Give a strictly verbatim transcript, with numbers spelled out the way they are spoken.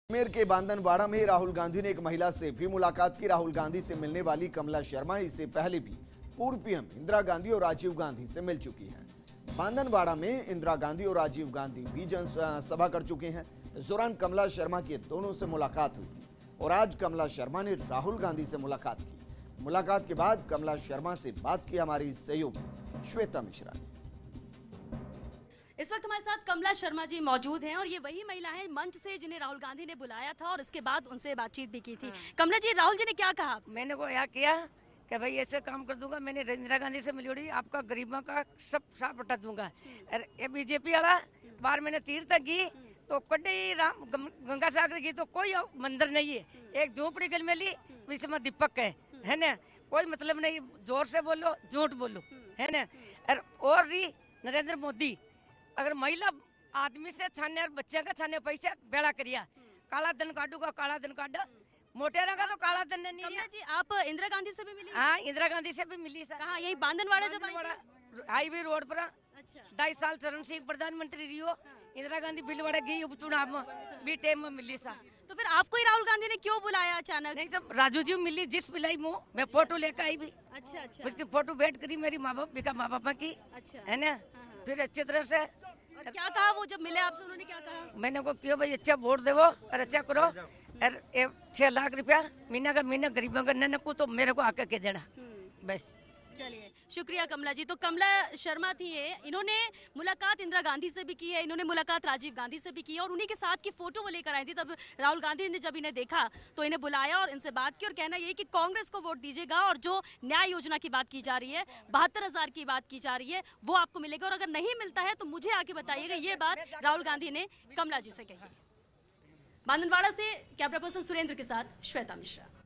अजमेर के बांदनवाड़ा में राहुल गांधी ने एक महिला से भी मुलाकात की। राहुल गांधी से मिलने वाली कमला शर्मा इससे पहले भी पूर्व पीएम इंदिरा गांधी और राजीव गांधी से मिल चुकी हैं। बांदनवाड़ा में इंदिरा गांधी और राजीव गांधी भी जनसभा कर चुके हैं। इस दौरान कमला शर्मा की दोनों से मुलाकात हुई थी और आज कमला शर्मा ने राहुल गांधी से मुलाकात की। मुलाकात के बाद कमला शर्मा से बात की हमारी सहयोगी श्वेता मिश्रा ने। इस वक्त हमारे साथ कमला शर्मा जी मौजूद हैं और ये वही महिला हैं मंच से जिन्हें राहुल गांधी ने बुलाया था और इसके बाद उनसे बातचीत भी की थी। हाँ। कमला जी, राहुल जी ने क्या कहा? मैंने को यह किया कि भाई ऐसे काम कर दूंगा। मैंने इंदिरा गांधी से मिली आपका गरीबों का सब साफ हटा दूंगा। ये बीजेपी वाला बार मैंने तीर्थ की तो कड्डे राम गंगा सागर की तो कोई मंदिर नहीं है, एक झोपड़ी गल में ली विषय दीपक है है ना, कोई मतलब नहीं। जोर से बोलो झूठ बोलो है ना। और भी नरेंद्र मोदी अगर महिला आदमी से छाने और बच्चे का छाने पैसे बेड़ा करिया, काला धन काटूगा काला धन काटा, मोटेरा का तो काला धन नहीं है। जी, आप इंदिरा गांधी से भी मिली? हाँ, इंदिरा गांधी से भी मिली सर। कहाँ? यही बांदनवाड़ा जब हाईवे रोड पर। अच्छा। ढाई साल चरण सिंह प्रधानमंत्री रही हो। इंदिरा गांधी बिलवाड़ा गई उपचुनाव में भी टाइम में मिली सर। तो फिर आपको ही राहुल गांधी ने क्यों बुलाया अचानक? नहीं तो राजू जी मिली जिस पिलाई मुँह मैं फोटो लेकर आई भी। अच्छा अच्छा। उसकी फोटो भेंट करी मेरी माँ बाप का माँ बापा की। अच्छा है ना। फिर अच्छी तरह से और क्या कहा वो जब मिले आपसे? उन्होंने क्या कहा? मैंने को क्यों भाई अच्छा वोट देवो और अच्छा करो और छह लाख रुपया महीना का महीना गरीबों का न को तो मेरे को आके के देना बस। चलिए, शुक्रिया कमला जी। तो कमला शर्मा थी ये, इन्होंने मुलाकात इंदिरा गांधी से भी की है, इन्होंने मुलाकात राजीव गांधी से भी की है और उन्हीं के साथ की फोटो वो लेकर आई थी। तब राहुल गांधी ने जब इन्हें देखा तो इन्हें बुलाया और इनसे बात की और कहना ये कि कांग्रेस को वोट दीजिएगा और जो न्याय योजना की बात की जा रही है, बहत्तर हजार की बात की जा रही है, वो आपको मिलेगा और अगर नहीं मिलता है तो मुझे आके बताइएगा। ये बात राहुल गांधी ने कमला जी से कही। बांदनवाड़ा से कैमरा पर्सन सुरेंद्र के साथ श्वेता मिश्रा।